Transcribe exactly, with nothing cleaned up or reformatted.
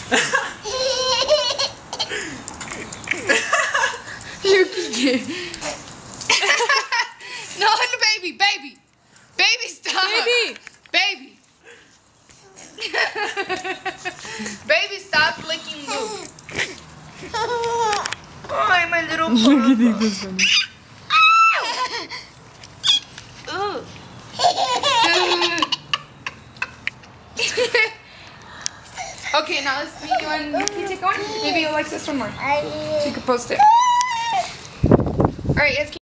Yuki. No, baby, baby. Baby, stop. Baby. Baby. Baby, stop licking Luke. Oh, my little Look at this funny. Okay, now let's see. You want can you take one? Maybe you'll like this one more. So you can post it. Alright, yes.